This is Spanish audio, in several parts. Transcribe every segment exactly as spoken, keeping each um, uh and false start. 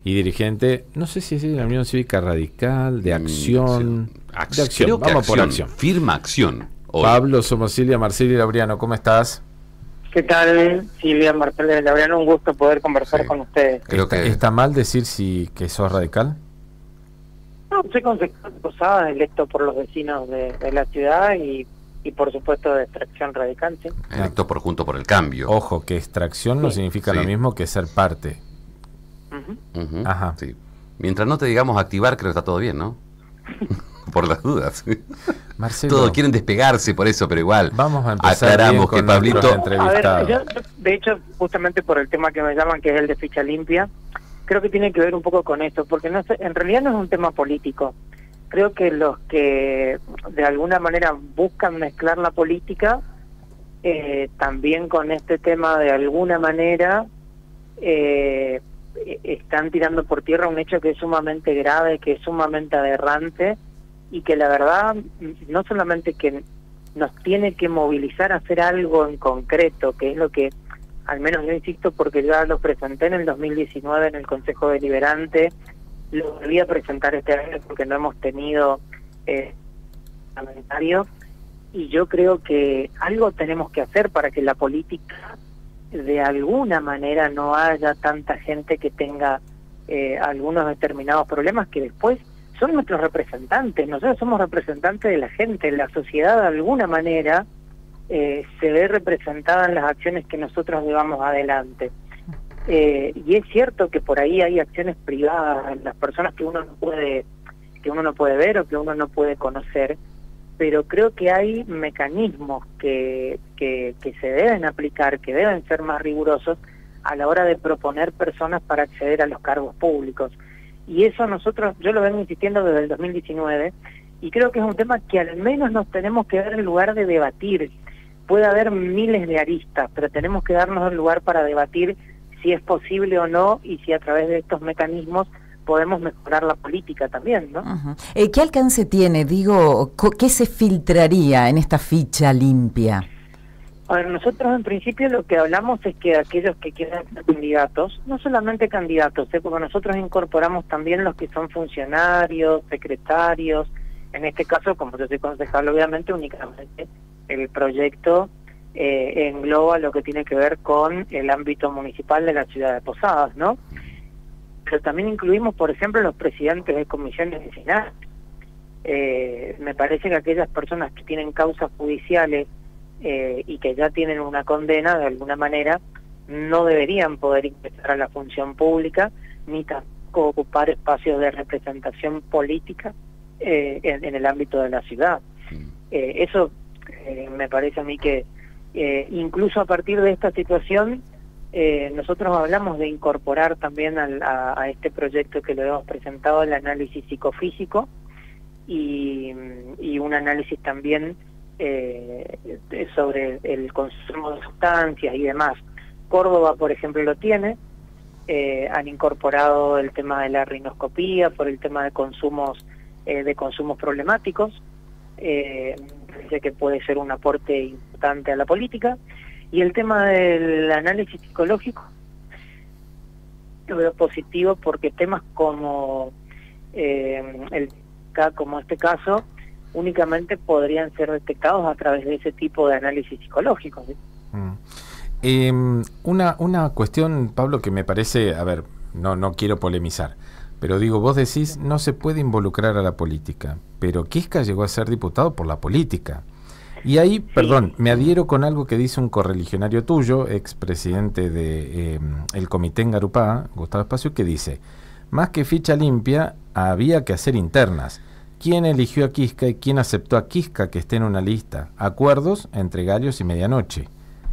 y dirigente, no sé si es de la Unión Cívica Radical, de Acción, Mm, sí. Ac de Acción, creo que vamos por acción. Acción. Firma Acción. Hoy. Pablo Somosilia, Marcelo Laureano, ¿cómo estás? ¿Qué tal, Silvia, Marcelo Laureano? Un gusto poder conversar Sí. con ustedes. Creo ¿Está, que- ¿Está mal decir si que sos radical? No, soy concejal de Posadas, electo por los vecinos de, de la ciudad y, y por supuesto de extracción radical, ¿sí? Electo por Junto por el Cambio. Ojo, que extracción no Sí. significa Sí. lo mismo que ser parte. Ujú. Ujú, Ajá. sí. Mientras no te digamos activar, creo que está todo bien, ¿no? Por las dudas. Marcelo, Todos quieren despegarse por eso, pero igual. vamos a empezar aclaramos bien que con Pablito. nuestros A ver, entrevistados. yo, yo, de hecho, justamente por el tema que me llaman, que es el de ficha limpia, creo que tiene que ver un poco con esto, porque no sé, en realidad no es un tema político. Creo que los que de alguna manera buscan mezclar la política, eh, también con este tema de alguna manera, eh, están tirando por tierra un hecho que es sumamente grave, que es sumamente aberrante, y que la verdad no solamente que nos tiene que movilizar a hacer algo en concreto, que es lo que, al menos yo insisto, porque ya lo presenté en el dos mil diecinueve en el Consejo Deliberante, lo volví a presentar este año porque no hemos tenido eh, parlamentario, y yo creo que algo tenemos que hacer para que la política de alguna manera no haya tanta gente que tenga eh, algunos determinados problemas que después son nuestros representantes. Nosotros somos representantes de la gente, la sociedad de alguna manera eh, se ve representada en las acciones que nosotros llevamos adelante. Eh, y es cierto que por ahí hay acciones privadas, las personas que uno no puede, que uno no puede ver o que uno no puede conocer, pero creo que hay mecanismos que, que, que se deben aplicar, que deben ser más rigurosos a la hora de proponer personas para acceder a los cargos públicos. Y eso nosotros, yo lo vengo insistiendo desde el dos mil diecinueve, y creo que es un tema que al menos nos tenemos que dar en lugar de debatir. Puede haber miles de aristas, pero tenemos que darnos el lugar para debatir si es posible o no, y si a través de estos mecanismos podemos mejorar la política también, ¿no? Uh-huh. eh, ¿Qué alcance tiene? Digo, ¿qué se filtraría en esta ficha limpia? A ver, nosotros en principio lo que hablamos es que aquellos que quieran ser candidatos, no solamente candidatos, ¿eh? Porque nosotros incorporamos también los que son funcionarios, secretarios, en este caso, como yo soy concejal, obviamente, únicamente el proyecto eh, engloba lo que tiene que ver con el ámbito municipal de la ciudad de Posadas, ¿no? Pero también incluimos, por ejemplo, los presidentes de comisiones vecinales. Eh, me parece que aquellas personas que tienen causas judiciales eh, y que ya tienen una condena, de alguna manera, no deberían poder ingresar a la función pública, ni tampoco ocupar espacios de representación política eh, en, en el ámbito de la ciudad. Eh, eso eh, me parece a mí que, eh, incluso a partir de esta situación, Eh, nosotros hablamos de incorporar también al, a, a este proyecto que lo hemos presentado el análisis psicofísico y, y un análisis también eh, de, sobre el consumo de sustancias y demás. Córdoba, por ejemplo, lo tiene, eh, han incorporado el tema de la rinoscopía por el tema de consumos eh, de consumos problemáticos, eh, parece que puede ser un aporte importante a la política. Y el tema del análisis psicológico lo veo positivo porque temas como eh, el como este caso únicamente podrían ser detectados a través de ese tipo de análisis psicológico, ¿sí? Mm. Eh, una, una cuestión, Pablo, que me parece, a ver, no, no quiero polemizar, pero digo, vos decís no se puede involucrar a la política, pero Quisca llegó a ser diputado por la política. Y ahí, perdón, me adhiero con algo que dice un correligionario tuyo, expresidente de eh, el Comité en Garupá, Gustavo Espacio, que dice, más que ficha limpia, había que hacer internas. ¿Quién eligió a Quisca y quién aceptó a Quisca que esté en una lista? Acuerdos entre Garios y Medianoche.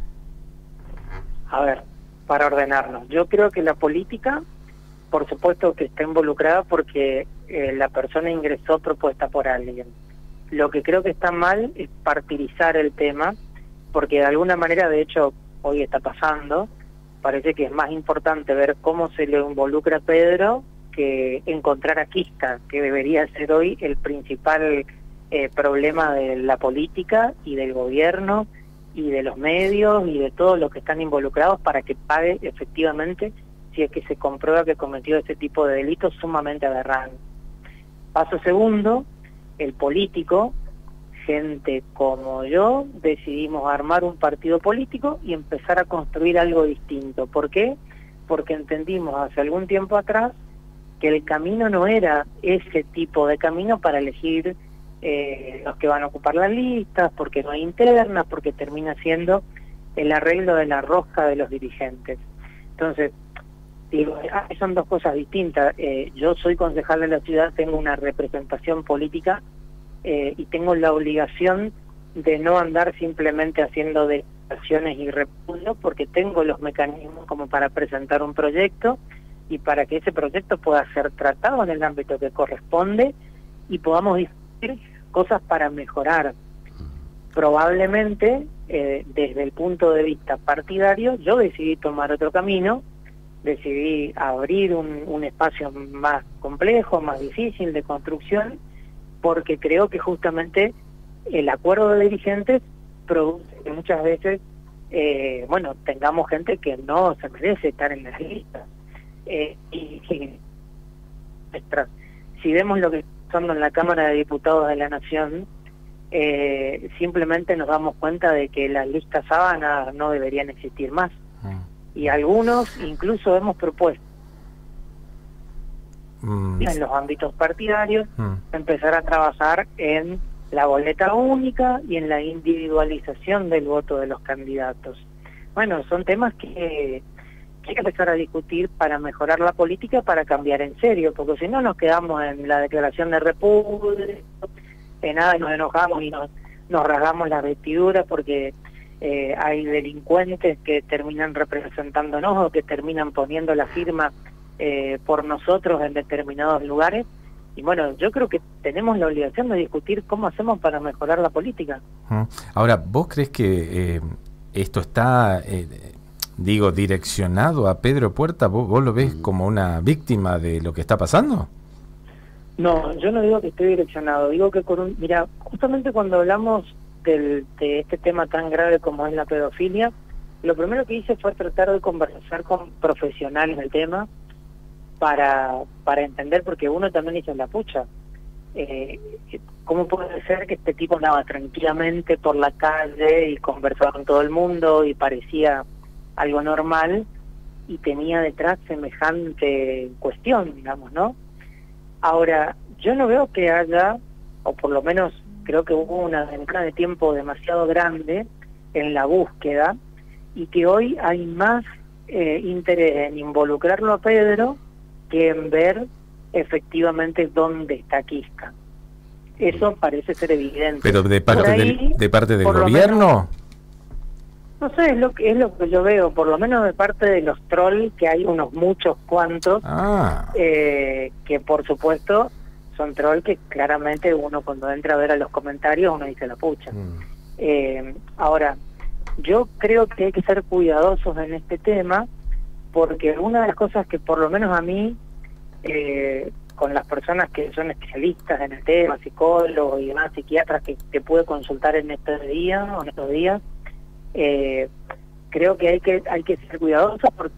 A ver, para ordenarnos, yo creo que la política, por supuesto que está involucrada porque eh, la persona ingresó propuesta por alguien. Lo que creo que está mal es partidizar el tema, porque de alguna manera, de hecho, hoy está pasando, parece que es más importante ver cómo se le involucra a Pedro que encontrar a Quisca, que debería ser hoy el principal eh, problema de la política y del gobierno y de los medios y de todos los que están involucrados para que pague efectivamente si es que se comprueba que cometió ese tipo de delitos sumamente aberrantes. Paso segundo, el político, gente como yo, decidimos armar un partido político y empezar a construir algo distinto. ¿Por qué? Porque entendimos hace algún tiempo atrás que el camino no era ese tipo de camino para elegir eh, los que van a ocupar las listas, porque no hay internas, porque termina siendo el arreglo de la rosca de los dirigentes. Entonces, digo, son dos cosas distintas. Eh, yo soy concejal de la ciudad, tengo una representación política eh, y tengo la obligación de no andar simplemente haciendo declaraciones y repudios, porque tengo los mecanismos como para presentar un proyecto y para que ese proyecto pueda ser tratado en el ámbito que corresponde y podamos discutir cosas para mejorar. Probablemente, eh, desde el punto de vista partidario, yo decidí tomar otro camino, decidí abrir un, un espacio más complejo, más difícil de construcción, porque creo que justamente el acuerdo de dirigentes produce que muchas veces, eh, bueno, tengamos gente que no se merece estar en las listas. Eh, y, y si vemos lo que está pasando en la Cámara de Diputados de la Nación, eh, simplemente nos damos cuenta de que las listas sábanas no deberían existir más. Y algunos incluso hemos propuesto mm. en los ámbitos partidarios mm. empezar a trabajar en la boleta única y en la individualización del voto de los candidatos. Bueno, son temas que hay que empezar a discutir para mejorar la política, para cambiar en serio, porque si no nos quedamos en la declaración de repudio, de nada, y nos enojamos y nos, nos rasgamos las vestiduras porque eh, hay delincuentes que terminan representándonos o que terminan poniendo la firma eh, por nosotros en determinados lugares. Y bueno, yo creo que tenemos la obligación de discutir cómo hacemos para mejorar la política. Ahora, ¿vos crees que eh, esto está... Eh, digo, direccionado a Pedro Puerta? ¿Vos, vos lo ves como una víctima de lo que está pasando? No, yo no digo que esté direccionado, digo que con un... Mira, justamente cuando hablamos del, de este tema tan grave como es la pedofilia, lo primero que hice fue tratar de conversar con profesionales del tema para, para entender, porque uno también hizo la pucha. Eh, ¿Cómo puede ser que este tipo andaba tranquilamente por la calle y conversaba con todo el mundo y parecía algo normal y tenía detrás semejante cuestión, digamos, ¿no? Ahora, yo no veo que haya, o por lo menos creo que hubo una ventana de tiempo demasiado grande en la búsqueda y que hoy hay más eh, interés en involucrarlo a Pedro que en ver efectivamente dónde está Quisca. Eso parece ser evidente. ¿Pero de parte ahí, del, de parte del gobierno? No sé, es lo que es lo que yo veo, por lo menos de parte de los trolls, que hay unos muchos cuantos, ah. eh, que por supuesto son trolls que claramente uno cuando entra a ver a los comentarios uno dice la pucha. Mm. Eh, ahora, yo creo que hay que ser cuidadosos en este tema, porque una de las cosas que por lo menos a mí, eh, con las personas que son especialistas en el tema, psicólogos y demás, psiquiatras que, que pude consultar en estos días, o en estos días, Eh, creo que hay que hay que ser cuidadosos porque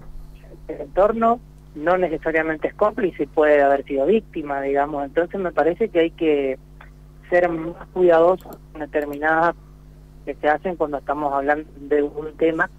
el entorno no necesariamente es cómplice y puede haber sido víctima, digamos. Entonces me parece que hay que ser más cuidadosos con determinadas que se hacen cuando estamos hablando de un tema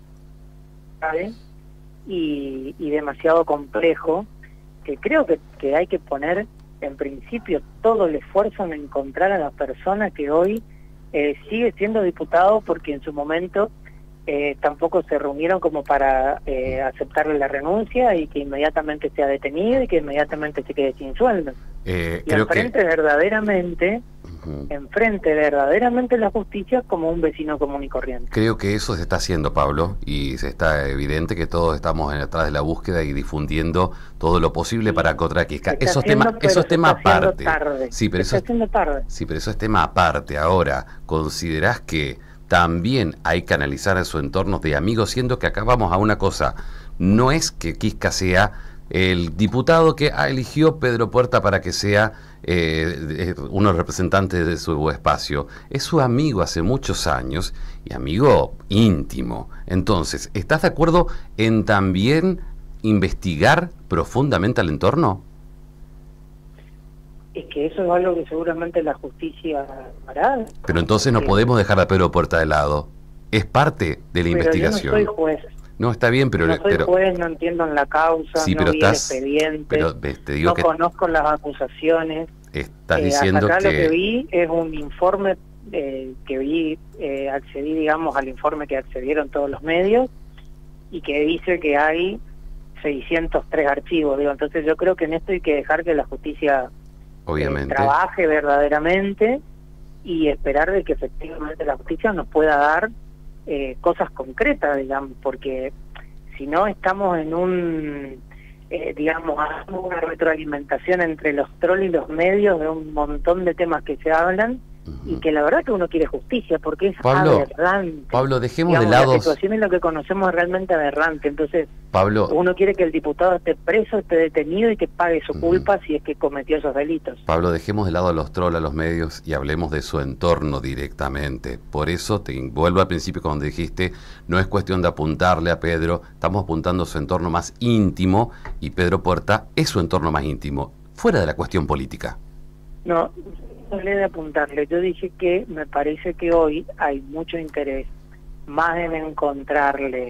¿sabe? y, y demasiado complejo, que creo que, que hay que poner en principio todo el esfuerzo en encontrar a la persona que hoy Eh, sigue siendo diputado, porque en su momento eh, tampoco se reunieron como para eh, aceptarle la renuncia y que inmediatamente sea detenido y que inmediatamente se quede sin sueldo. Eh, y creo enfrente que... verdaderamente, uh-huh. enfrente verdaderamente la justicia como un vecino común y corriente. Creo que eso se está haciendo, Pablo, y se está evidente que todos estamos en atrás de la búsqueda y difundiendo todo lo posible sí. para contra Quisca. Eso es tema, eso es tema aparte. Tarde. Sí, pero se eso está tarde. Sí, pero eso es tema aparte. Ahora, ¿considerás que también hay que analizar a su entorno de amigos, siendo que acá vamos a una cosa? No es que Quisca sea el diputado que ah, eligió Pedro Puerta para que sea eh, uno representante de su espacio. Es su amigo hace muchos años y amigo íntimo. Entonces, ¿estás de acuerdo en también investigar profundamente al entorno? Es que eso es algo que seguramente la justicia hará. Pero entonces no podemos dejar a Pedro Puerta de lado. Es parte de la pero investigación. Yo no soy juez. No, está bien, pero... No soy pero, juez, no entiendo en la causa, sí, no pero vi estás, el expediente, pero te digo no que conozco las acusaciones. Estás eh, diciendo hasta acá que... lo que vi es un informe eh, que vi, eh, accedí, digamos, al informe que accedieron todos los medios y que dice que hay seiscientos tres archivos. Digo, entonces yo creo que en esto hay que dejar que la justicia Obviamente. Eh, trabaje verdaderamente y esperar de que efectivamente la justicia nos pueda dar eh, cosas concretas, digamos, porque si no estamos en un, eh, digamos, una retroalimentación entre los trolls y los medios de un montón de temas que se hablan, uh-huh. y que la verdad que uno quiere justicia, porque es Pablo, aberrante. Pablo, dejemos digamos, de lado... La situación es lo que conocemos es realmente aberrante, entonces Pablo, uno quiere que el diputado esté preso, esté detenido y que pague su culpa uh-huh. si es que cometió esos delitos. Pablo, dejemos de lado a los trolls, a los medios y hablemos de su entorno directamente. Por eso te vuelvo al principio cuando dijiste, no es cuestión de apuntarle a Pedro, estamos apuntando a su entorno más íntimo y Pedro Puerta es su entorno más íntimo, fuera de la cuestión política. No, no le de apuntarle, yo dije que me parece que hoy hay mucho interés más en encontrarle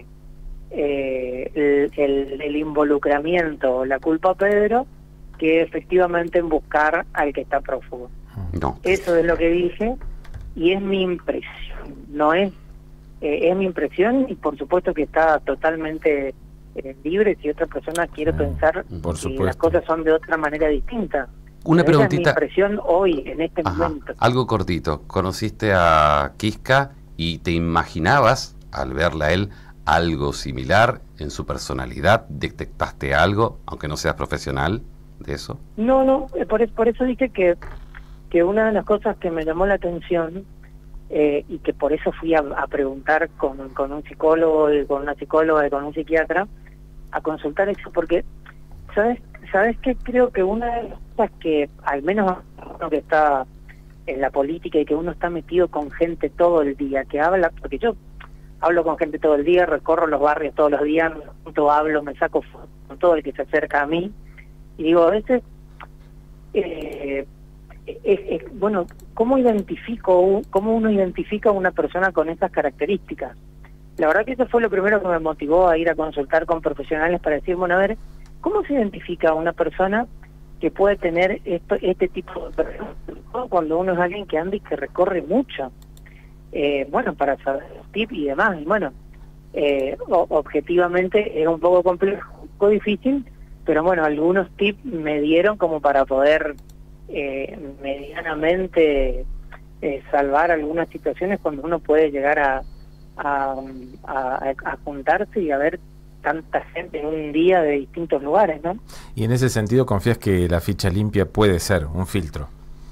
Eh, el, el, el involucramiento, la culpa a Pedro, que efectivamente en buscar al que está prófugo. No. Eso es lo que dije y es mi impresión, no es eh, es mi impresión y por supuesto que está totalmente eh, libre si otra persona quiere mm, pensar que las cosas son de otra manera distinta. Una Pero preguntita. Esa es mi impresión hoy, en este Ajá. momento. Algo cortito. ¿Conociste a Quisca y te imaginabas, al verla a él, algo similar en su personalidad? ¿Detectaste algo, aunque no seas profesional, de eso? No, no, por, por eso dije que, que una de las cosas que me llamó la atención eh, y que por eso fui a, a preguntar con, con un psicólogo, y con una psicóloga y con un psiquiatra, a consultar eso, porque, ¿sabes sabes qué? Creo que una de las cosas que, al menos uno que está en la política y que uno está metido con gente todo el día, que habla, porque yo hablo con gente todo el día, recorro los barrios todos los días, me junto, hablo, me saco fotos con todo el que se acerca a mí. Y digo, a veces, eh, es, es, bueno, ¿cómo identifico, cómo uno identifica a una persona con estas características? La verdad que eso fue lo primero que me motivó a ir a consultar con profesionales para decir, bueno, a ver, ¿cómo se identifica a una persona que puede tener esto, este tipo de personas? Cuando uno es alguien que anda y que recorre mucho. Eh, bueno, para saber los tips y demás, y bueno, eh, objetivamente es un poco complejo, un poco difícil, pero bueno, algunos tips me dieron como para poder eh, medianamente eh, salvar algunas situaciones cuando uno puede llegar a, a, a, a juntarse y a ver tanta gente en un día de distintos lugares, ¿no? Y en ese sentido, ¿confías que la ficha limpia puede ser un filtro?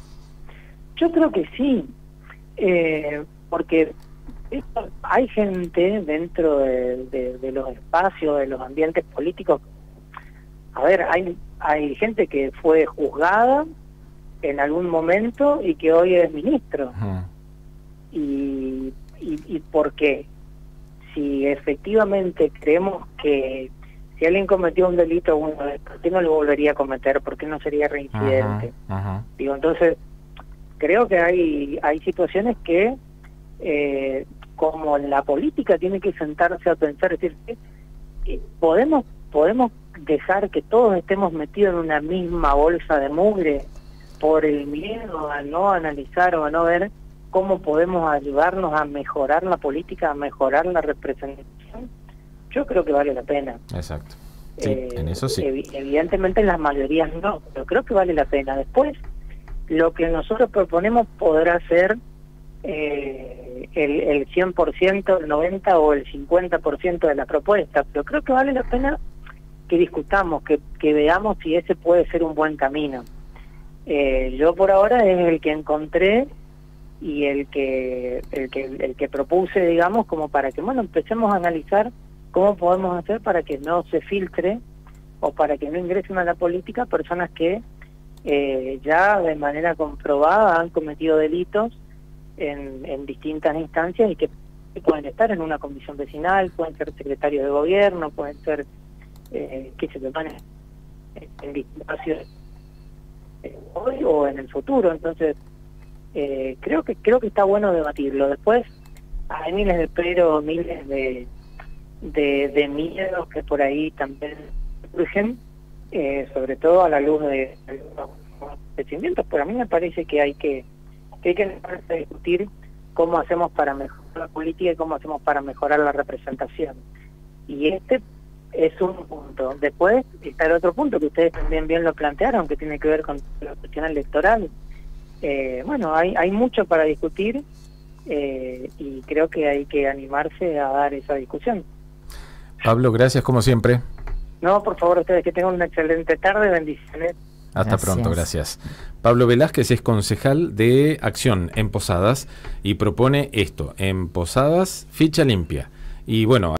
Yo creo que sí, eh, porque esto, hay gente dentro de, de, de los espacios, de los ambientes políticos. A ver, hay hay gente que fue juzgada en algún momento y que hoy es ministro. Uh-huh. y, y, ¿Y por qué? Si efectivamente creemos que si alguien cometió un delito una vez, ¿por qué no lo volvería a cometer? ¿Por qué no sería reincidente? Uh-huh. Uh-huh. Digo, entonces, creo que hay, hay situaciones que Eh, como la política tiene que sentarse a pensar, es decir, eh, podemos podemos dejar que todos estemos metidos en una misma bolsa de mugre por el miedo a no analizar o a no ver cómo podemos ayudarnos a mejorar la política, a mejorar la representación. Yo creo que vale la pena. Exacto. Sí, eh, en eso sí. Ev evidentemente en las mayorías no, pero creo que vale la pena. Después, lo que nosotros proponemos podrá ser Eh, el, el cien por ciento, el noventa por ciento o el cincuenta por ciento de la propuesta, pero creo que vale la pena que discutamos, que, que veamos si ese puede ser un buen camino. Eh, yo por ahora es el que encontré y el que, el que el que propuse, digamos, como para que, bueno, empecemos a analizar cómo podemos hacer para que no se filtre o para que no ingresen a la política personas que eh, ya de manera comprobada han cometido delitos En, en distintas instancias y que pueden estar en una comisión vecinal, pueden ser secretarios de gobierno, pueden ser eh, que se toman en, en distintas ciudades eh, hoy o en el futuro. Entonces eh, creo que creo que está bueno debatirlo. Después hay miles de pero, miles de, de, de miedos que por ahí también surgen, eh, sobre todo a la luz de los acontecimientos, pero a mí me parece que hay que, que hay que empezar a discutir cómo hacemos para mejorar la política y cómo hacemos para mejorar la representación. Y este es un punto. Después está el otro punto que ustedes también bien lo plantearon, que tiene que ver con la cuestión electoral. Eh, bueno, hay, hay mucho para discutir eh, y creo que hay que animarse a dar esa discusión. Pablo, gracias como siempre. No, por favor, ustedes que tengan una excelente tarde, bendiciones. Hasta Gracias. pronto, gracias. Pablo Velázquez es concejal de Acción en Posadas y propone esto, en Posadas, ficha limpia. Y bueno...